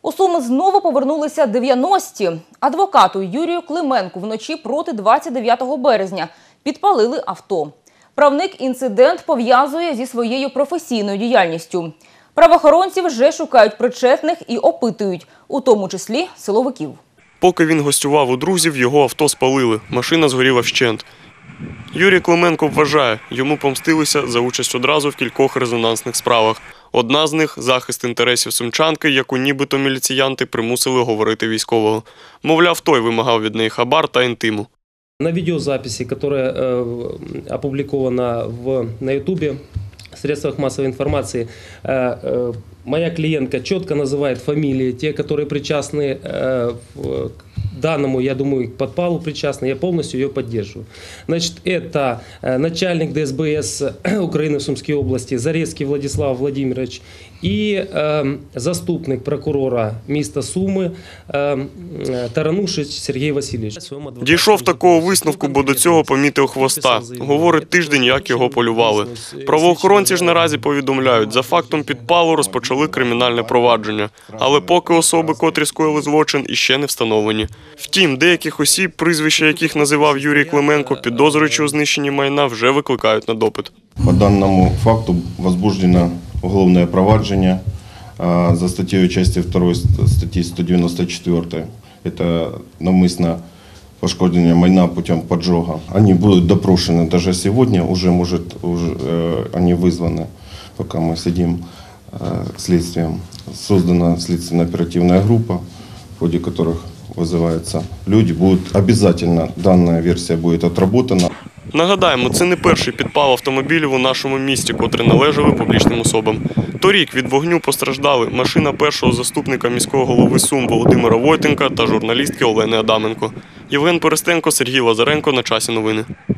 У Суми знову повернулися 90-ті. Адвокату Юрію Клименку вночі проти 29 березня підпалили авто. Правник інцидент пов'язує зі своєю професійною діяльністю. Правоохоронці вже шукають причетних і опитують, у тому числі силовиків. Поки він гостював у друзів, його авто спалили, машина згоріла вщент. Юрій Клименко вважає, йому помстилися за участь одразу в кількох резонансних справах. Одна з них – захист інтересів сумчанки, яку нібито міліціянти примусили говорити військового. Мовляв, той вимагав від неї хабар та інтиму. На видеозаписи, которая опубликована на YouTube, в средствах массовой информации, моя клиентка четко называет фамилии, те, которые причастны к данному, я думаю, к подпалу причастны, я полностью ее поддерживаю. Значит, это начальник ДСБС Украины в Сумской области Зарецкий Владислав Владимирович и заступник прокурора міста Суми Таранушич Сергій Васильович. Дійшов такого висновку, бо до цього помітив хвоста. Говорить, тиждень, як його полювали. Правоохоронці ж наразі повідомляють, за фактом підпалу розпочали кримінальне провадження. Але поки особи, котрі скоїли злочин, іще не встановлені. Втім, деяких осіб, прізвища яких називав Юрій Клименко, підозрюючи у знищенні майна, вже викликають на допит. По данному факту возбуждено уголовное проваджение за статьей части 2 статьи 194. Это навмисне пошкоджение майна путем поджога. Они будут допрошены даже сегодня, уже они вызваны, пока мы сидим следствием. Создана следственно-оперативная группа, в ходе которых вызываются люди. Обязательно данная версия будет отработана. Нагадаємо, це не перший підпал автомобілів у нашому місті, котрі належали публічним особам. Торік від вогню постраждали машина першого заступника міського голови Сум Володимира Войтенка та журналістки Олени Адаменко. Євген Перестенко, Сергій Лазаренко. На часі новини.